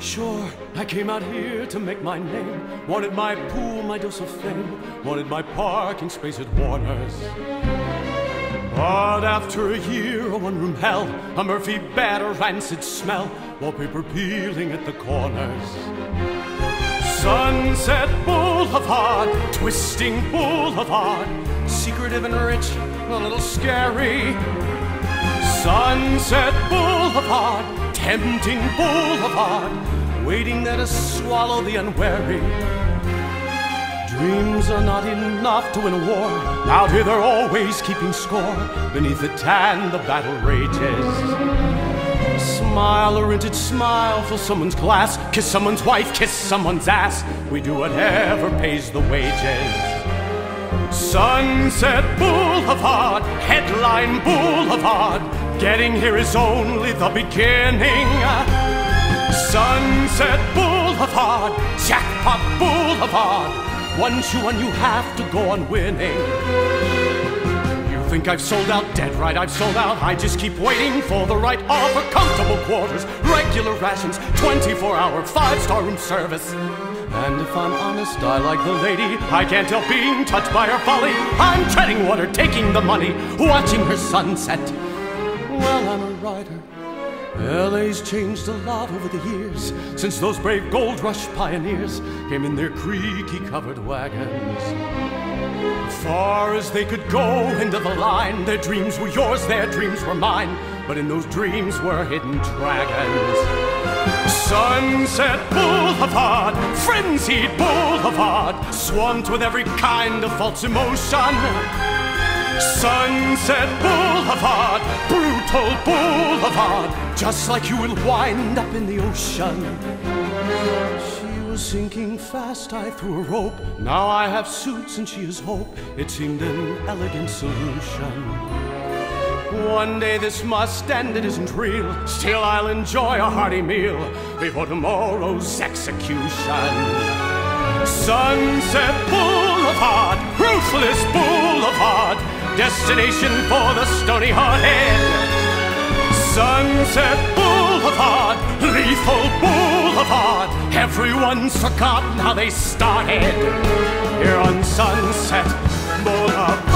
Sure, I came out here to make my name. Wanted my pool, my dose of fame. Wanted my parking space at Warner's. But after a year of one-room hell, a Murphy bed, a rancid smell, wallpaper peeling at the corners. Sunset Boulevard, twisting boulevard, secretive and rich, a little scary. Sunset Boulevard, tempting boulevard, waiting there to swallow the unwary. Dreams are not enough to win a war. Out here they're always keeping score. Beneath the tan the battle rages. Smile a rented smile, fill someone's glass, kiss someone's wife, kiss someone's ass. We do whatever pays the wages. Sunset Boulevard, headline boulevard, getting here is only the beginning. Sunset Boulevard, jackpot boulevard, once you won you have to go on winning. You think I've sold out? Dead right, I've sold out. I just keep waiting for the right offer. Comfortable quarters, regular rations, 24-hour, 5-star room service. And if I'm honest, I like the lady. I can't help being touched by her folly. I'm treading water, taking the money, watching her sunset. Well, I'm a writer. LA's changed a lot over the years since those brave gold rush pioneers came in their creaky covered wagons. Far as they could go into the line, their dreams were yours, their dreams were mine, but in those dreams were hidden dragons. Sunset Boulevard, frenzied boulevard, swamped with every kind of false emotion. Sunset Boulevard, brutal boulevard, just like you will wind up in the ocean. She was sinking fast, I threw a rope. Now I have suits and she is hope. It seemed an elegant solution. One day this must end, it isn't real. Still I'll enjoy a hearty meal before tomorrow's execution. Sunset Boulevard, ruthless boulevard, destination for the stony-hearted. Sunset Boulevard, lethal boulevard, everyone's forgotten how they started. Here on Sunset Boulevard.